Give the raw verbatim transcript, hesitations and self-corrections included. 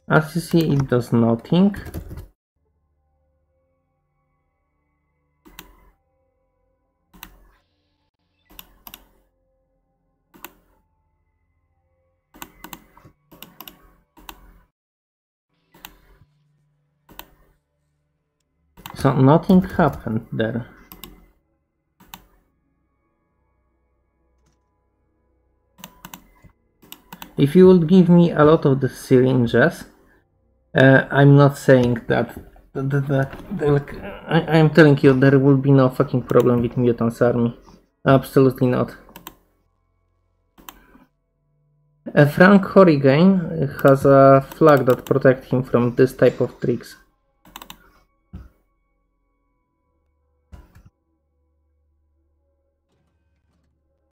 As you see, it does nothing. So nothing happened there. If you would give me a lot of the syringes, uh, I'm not saying that, that, that, that like, I, I'm telling you there will be no fucking problem with Mutants army. Absolutely not. Uh, Frank Horrigan has a flag that protects him from this type of tricks.